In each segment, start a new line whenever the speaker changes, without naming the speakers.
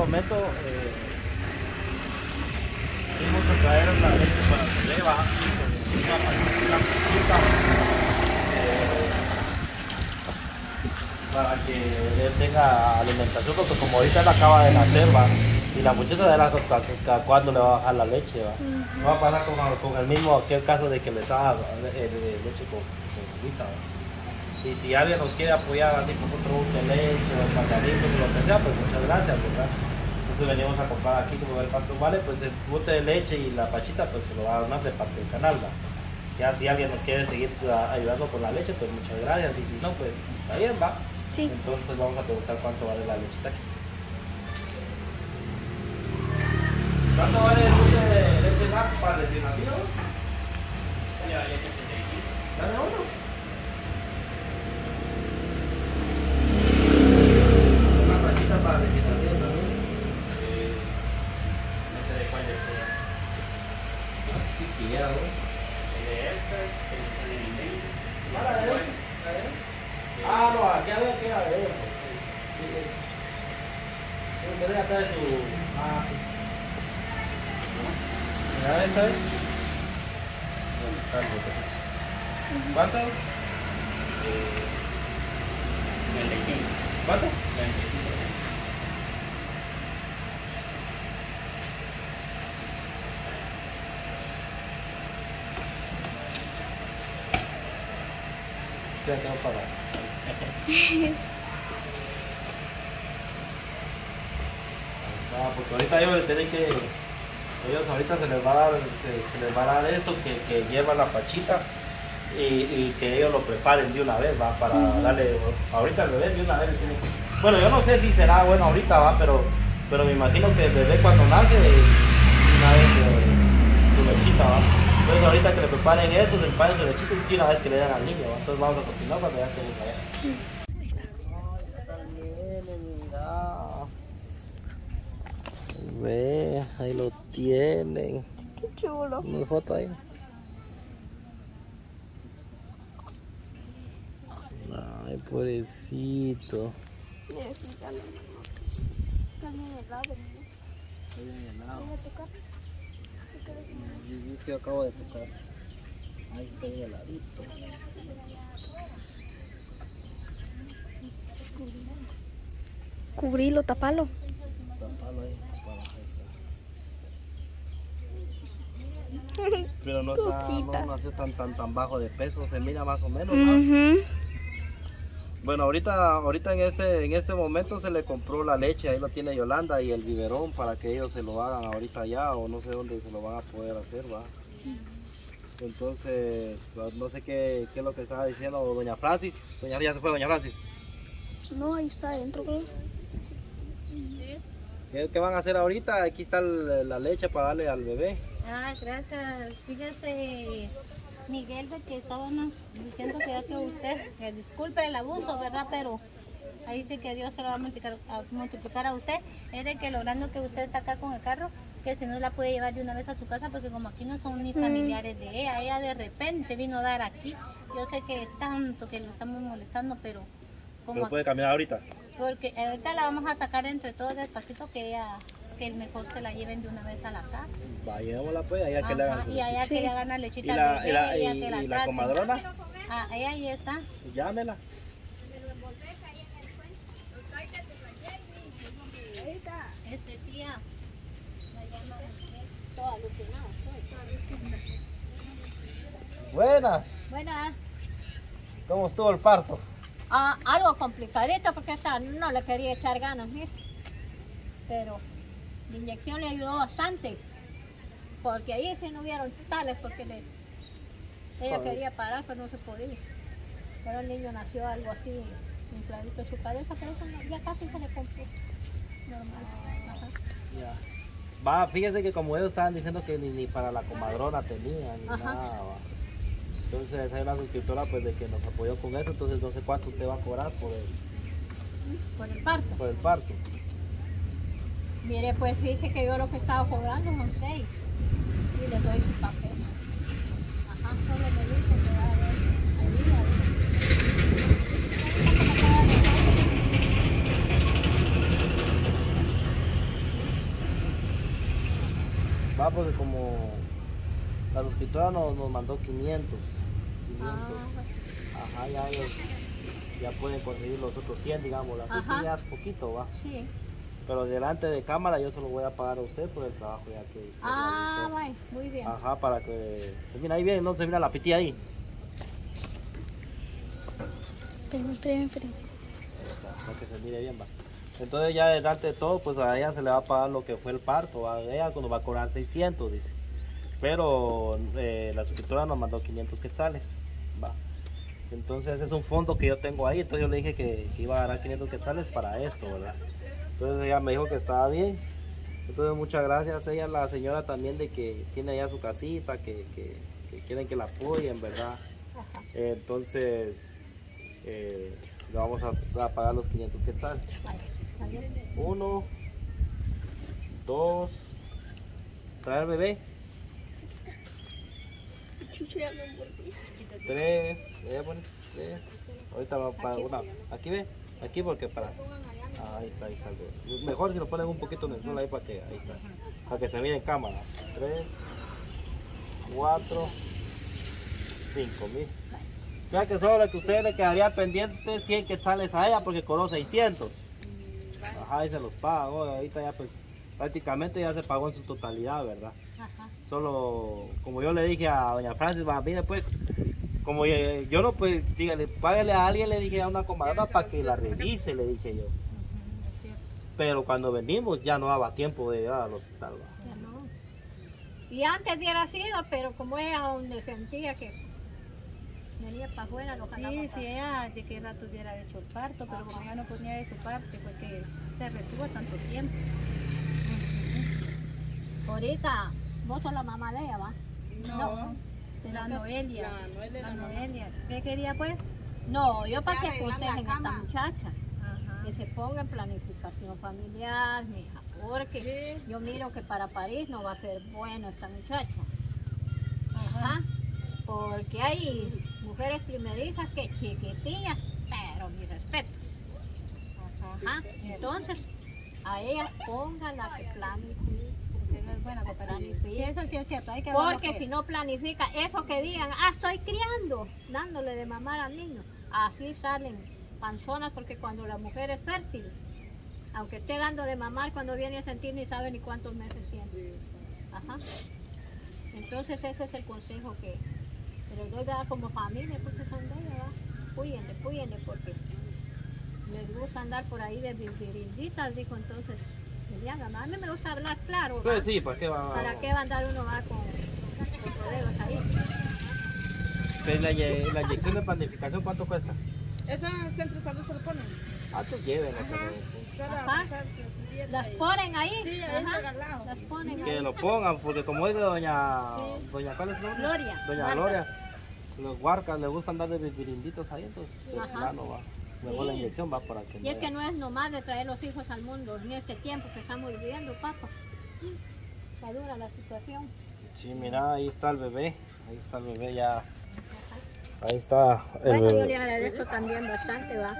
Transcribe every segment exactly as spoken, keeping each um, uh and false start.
momento eh, fuimos a traer la leche para que le baja una paquita, eh, para que él tenga alimentación, porque como ahorita él acaba de nacer, va, y la muchacha de la hasta cuándo le va a bajar la leche, va. No va a pasar con, con el mismo aquel caso de que le estaba leche con, con agüita, va. Y si alguien nos quiere apoyar así con otro bote de leche o pañalitos o lo que sea, pues muchas gracias, ¿verdad? Entonces venimos a comprar aquí como ver cuánto vale, pues el bote de leche y la pachita pues se lo va a donar de parte del canal, ¿va? Ya si alguien nos quiere seguir ayudando con la leche, pues muchas gracias, y si no, pues está bien, ¿va?
Sí.
Entonces vamos a preguntar cuánto vale la lechita aquí. ¿Cuánto vale el bote de leche N A C para recién nacido?
Ya, ya setenta y cinco.
Dame uno. Para legislación también.
Eh, no sé de cuál desea.
Sí, quiero.
El de este, el de mi mail.
Ah, la de él. ¿La de él? Ah, no, aquí a ver, aquí a ver. Sí, sí. Yo quería acá de su. Ah, sí. Mira, esta vez. ¿Dónde está el botecito? ¿Cuánto?
Eh, noventa y cinco.
¿Cuánto?
noventa y cinco.
Ya tengo para. Ah, porque ahorita ellos tienen que. Ellos ahorita se les va a dar, se, se les va a dar esto que, que lleva la pachita y, y que ellos lo preparen de una vez, va, para darle. Ahorita el bebé de una vez le tiene que. Bueno, yo no sé si será bueno ahorita, va, pero, pero me imagino que el bebé cuando nace, una vez eh, su lechita, va. Entonces ahorita que le preparen esto, se preparen su lechita y una vez que le den al niño, ¿va? Entonces vamos a continuar cuando ya estemos allá.
Ahí está.
Ay, ya también, mira. Ve, ahí lo tienen.
Qué chulo.
Una foto ahí. Ay, pobrecito.
Necesita también helado.
Está bien helado.
¿Voy a tocar? ¿Qué quieres?
Es que acabo de tocar. Ahí está bien heladito.
Cubrilo, tapalo.
Tapalo ahí. Para, ahí está. Pero no está, no, no hace tan, tan, tan bajo de peso, se mira más o menos, ¿no?
Uh-huh.
Bueno, ahorita, ahorita en este, en este momento se le compró la leche, ahí lo tiene Yolanda, y el biberón para que ellos se lo hagan ahorita ya, o no sé dónde se lo van a poder hacer, va. Entonces, no sé qué, qué es lo que estaba diciendo doña Francis. Doña, ya se fue doña Francis.
No, ahí está adentro, creo.
¿Qué, qué van a hacer ahorita? Aquí está el, la leche para darle al bebé.
Ah, gracias. Fíjese, Miguel, de que estábamos diciendo que ya que usted, que disculpe el abuso, ¿verdad? Pero ahí sí que Dios se lo va a multiplicar, a multiplicar a usted. Es de que logrando que usted está acá con el carro, que si no la puede llevar de una vez a su casa, porque como aquí no son ni familiares de ella, ella de repente vino a dar aquí. Yo sé que es tanto que lo estamos molestando, pero como
¿Pero puede caminar ahorita?
porque ahorita la vamos a sacar entre todos despacito, que ella, que el mejor se la lleven de una vez a la casa.
Va, llevémosla pues, allá que le hagan
Ajá,
su
y allá
lechita.
que le hagan la lechita
¿Y la,
al bebé,
y la,
ella
y,
que la
y la
traten.
comadrona?
Ah, ella ahí está.
Llámela.
Este tía, la llama todo alucinado.
Buenas.
Bueno,
¿Cómo estuvo el parto?
ah, algo complicadito porque esta no le quería echar ganas, mire. Pero la inyección le ayudó bastante. Porque ahí sí no hubieron tales porque le, ella
Joder.
quería parar pero no se podía. Pero el niño nació algo así, infladito en su cabeza, pero eso no- ya casi se le compró. Normal. Ajá.
Ya. Va, fíjese que como ellos estaban diciendo que ni, ni para la comadrona tenía, ni
Ajá.
nada, va. Entonces hay una suscriptora pues de que nos apoyó con eso, entonces no sé cuánto usted va a cobrar por el,
Por el parto.
por el parto.
Mire, pues dice que yo lo que estaba cobrando son seis. Y le doy su papel. Ajá, solo me dice que va a ver ahí, a ver.
Va, porque como la suscriptora nos, nos mandó quinientos. quinientos.
Ah.
Ajá, ya ellos ya pueden conseguir los otros cien, digamos. Así
Ajá.
que ya es poquito, va.
Sí.
Pero delante de cámara yo se lo voy a pagar a usted por el trabajo ya que usted
Ah,
realizó.
bueno, muy bien.
Ajá, para que se mira ahí bien, no se mira la pitilla ahí.
Espérame, espérame, espérame.
Para que se mire bien, va. Entonces ya delante de todo, pues a ella se le va a pagar lo que fue el parto. A ella cuando va a cobrar seiscientos, dice. Pero eh, la suscriptora nos mandó quinientos quetzales, va. Entonces ese es un fondo que yo tengo ahí. Entonces yo le dije que, que iba a ganar quinientos quetzales para esto, ¿verdad? Entonces ella me dijo que estaba bien. Entonces muchas gracias. Ella es la señora también de que tiene allá su casita, que, que, que quieren que la apoyen, ¿verdad? Eh, entonces eh, le vamos a, a pagar los quinientos quetzales. Uno, dos, traer bebé.
Chucha, me envolví.
Tres, eh, bueno, tres. Ahorita va para una. Aquí ve, aquí porque para. Ah, ahí está, ahí está. Mejor si lo ponen un poquito en el sol ahí para que, ahí está. Para que se mire en cámara. Tres, cuatro, cinco mil. O sea que solo que ustedes le quedaría pendiente cien quetzales a ella porque cobró seiscientos. Ajá, y se los pago. Ahorita ya pues prácticamente ya se pagó en su totalidad, ¿verdad?
Ajá.
Solo, como yo le dije a doña Francis, va, mire pues, como yo, yo no, pues, dígale, págale a alguien, le dije a una comadrona para que la revise, le dije yo. Pero cuando venimos ya no daba tiempo de llegar al hospital. ¿Va?
Ya no. Y antes hubiera sido, pero como ella donde sentía que venía para afuera, lo jalaba.
Sí,
para
sí, ella de qué rato hubiera hecho el parto, pero como ella no ponía de su parte, porque se retuvo tanto tiempo.
Ahorita, vos sos la mamá de ella, ¿va?
No,
¿Pero
la
qué?
Noelia.
La Noelia,
La
la mamá.
Noelia. ¿Qué quería pues?
No, yo para que
Arreglar la
aconsejen a esta
cama.
muchacha.
Ajá.
Que se ponga en planificación familiar, mija, porque
Sí.
yo miro que para París no va a ser bueno esta muchacha.
Ajá.
Ajá. Porque hay mujeres primerizas que chiquitillas, pero mis respetos. Ajá. Entonces, a ella póngala que planifique.
Porque no es buena para
Planifique.
Sí, eso sí es cierto. Hay que ver lo
Porque
que
si
es.
no planifica, eso que digan, ah, estoy criando, dándole de mamar al niño, así salen panzonas, porque cuando la mujer es fértil, aunque esté dando de mamar, cuando viene a sentir ni sabe ni cuántos meses siente. Ajá. Entonces ese es el consejo que les doy, ¿verdad? Como familia, porque son de ella, ¿verdad? Cuídenle, cuídenle, porque les gusta andar por ahí de virinditas, dijo entonces. Liliana, a mí me gusta hablar claro, ¿va?
Pues sí, ¿para qué va?
¿Para qué va a andar uno va con, con rodeos ahí?
Pero la, ye- la inyección de planificación, ¿cuánto cuesta?
Esa en el centro de salud se lo ponen.
Ah, tú llévenlo,
Ajá.
pero
Usted la-
Ajá.
usted se sienta
Las
ahí.
ponen ahí,
Sí, ahí
ajá,
regalado.
las ponen
que
ahí.
lo pongan, porque como es de doña...
Sí.
doña ¿cuál es su nombre?
Gloria,
Doña
Vargas.
Gloria. Los huarcas les gusta andar de virinditos ahí, entonces, de
Ajá.
plano va. Mejor la
Sí.
inyección va para que
Y es
no-
que no es nomás de traer los hijos al mundo en este tiempo que estamos viviendo, papá. Está dura la situación.
Sí, mira, ahí está el bebé. Ahí está el bebé ya. Ahí está el
Bueno, yo
bebé.
le agradezco también bastante, va.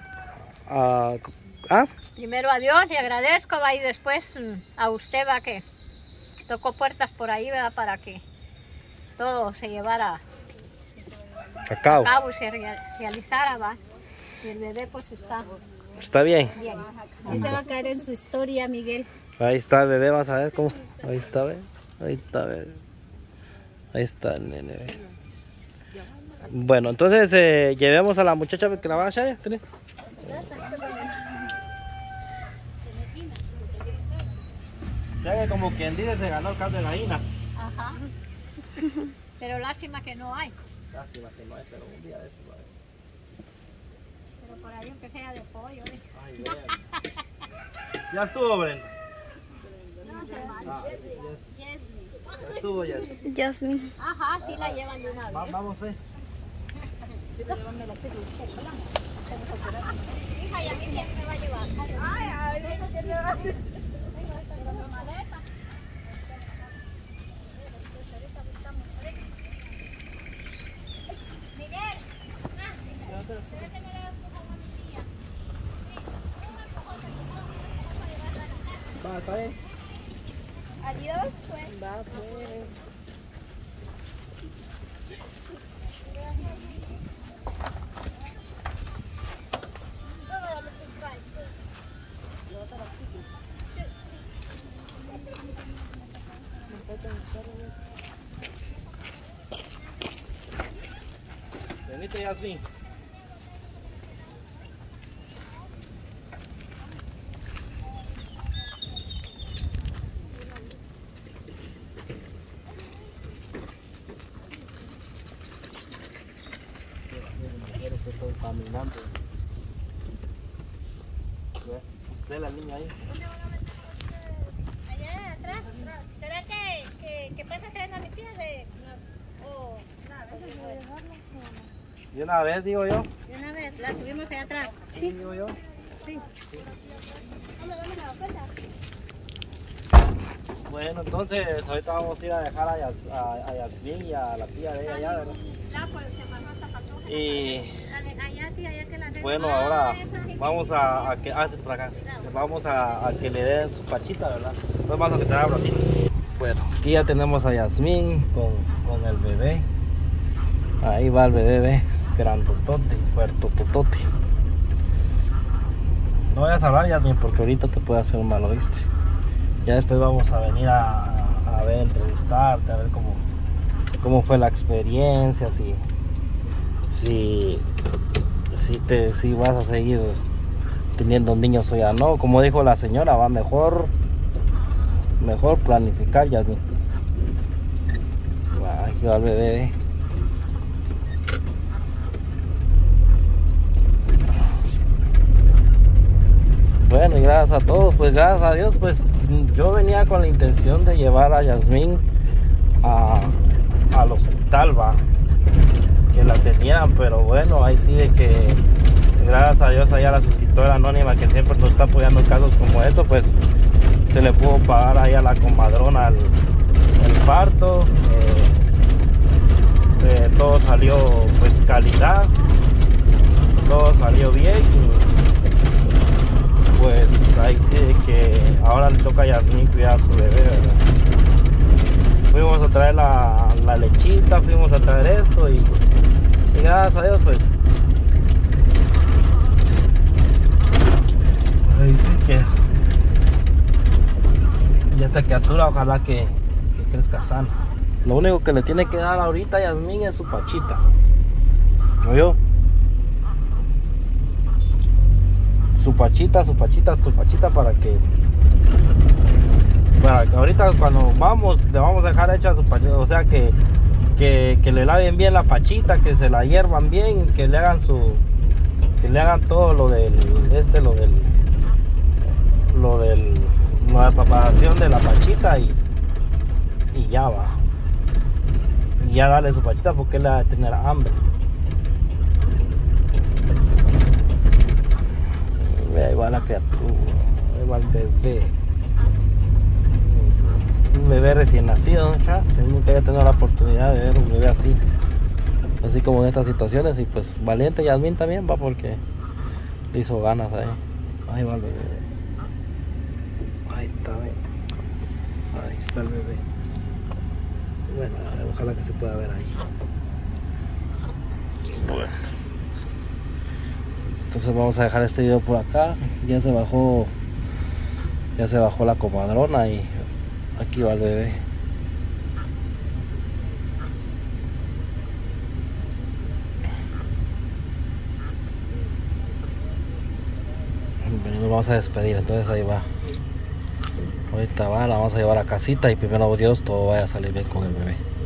Ah, ¿ah?
Primero a Dios le agradezco, va, y después mm, a usted, va, que tocó puertas por ahí, ¿verdad? Para que todo se llevara a
Cacao.
cabo y se rea- realizara, va. Y el bebé pues está
Está bien.
bien.
Ahí se va a caer en su historia, Miguel.
Ahí está el bebé, vas a ver cómo. Ahí está, ve. Ahí está, ve. Ahí está el nene, ve. Bueno, entonces eh, llevemos a la muchacha que la va a echar. ¿Tenés? Ya que como quien dice se ganó el caldo de gallina.
Ajá. Pero lástima que no hay.
Lástima que no hay, pero un día de eso va a haber.
Pero por ahí aunque sea de pollo. ¿eh?
Ay, vean. Ya estuvo, Brenda. Ah, ya estuvo, ya.
Jasmine.
Ajá, sí la llevan de una
Va-
vez.
vamos, ve.
Hija, ¿y a mí quién me va a llevar? Ay, ay, ¿quién me va a llevar?
Va, está bien.
Adiós, pues.
Va, pues. Venite, Yasmin. Quiero que estoy caminando. Ve la niña ahí.
Allá atrás, atrás. ¿Será que, que, que pasa que venga mi tía de... No, o...
De una vez, digo yo.
De una vez, la subimos allá atrás.
Sí, digo yo.
Sí.
Bueno, entonces ahorita vamos a ir a dejar a, Yas, a, a Yasmin y a la tía de ella allá, ¿verdad? Y
Allá, tía, allá que la
bueno, ahora vamos a, a que ah, sí, por acá. Vamos a, a que le den su pachita, ¿verdad? Pues vamos a quitar un ratito. Bueno, aquí ya tenemos a Yasmin con, con el bebé. Ahí va el bebé, ve, grandotote, fuertototote. No vayas a hablar, Yasmin, porque ahorita te puede hacer mal, ¿oíste? Ya después vamos a venir a, a, a ver, entrevistarte, a ver cómo, cómo fue la experiencia, si, si, si, te, si vas a seguir teniendo niños o ya no. Como dijo la señora, va mejor, mejor planificar, Yasmin. Va, aquí va el bebé. Bueno, y gracias a todos, pues gracias a Dios, pues yo venía con la intención de llevar a Yasmin a, al hospital, va, que la tenían, pero bueno, ahí sí de que gracias a Dios allá la suscriptora anónima que siempre nos está apoyando en casos como estos, pues se le pudo pagar ahí a la comadrona el, el parto, eh, eh, todo salió pues calidad, todo salió bien y pues ahí sí de que ahora le toca a Yasmin cuidar a su bebé, ¿verdad? Fuimos a traer la, la lechita, fuimos a traer esto y, y gracias a Dios pues ahí sí que y esta criatura ojalá que, que crezca sana. Lo único que le tiene que dar ahorita a Yasmin es su pachita, ¿oyó? Su pachita, su pachita, su pachita para que para que ahorita cuando vamos le vamos a dejar hecha su pachita, o sea que, que, que le laven bien la pachita, que se la hiervan bien, que le hagan su que le hagan todo lo del este lo del lo del la preparación de la pachita y, y ya va y ya darle su pachita porque él va a tener hambre. Ahí va la criatura, ahí va el bebé, un bebé recién nacido, ¿no? Nunca había tenido la oportunidad de ver un bebé así, así como en estas situaciones. Y pues valiente Yasmin también va porque le hizo ganas ahí. Ahí va el bebé, ahí está, ¿ve? Ahí está el bebé. Bueno, ojalá que se pueda ver ahí. Bueno, entonces vamos a dejar este video por acá. Ya se bajó ya se bajó la comadrona y aquí va el bebé. Nos vamos a despedir, entonces ahí va. Ahorita va, la vamos a llevar a casita y primero Dios todo vaya a salir bien con el bebé.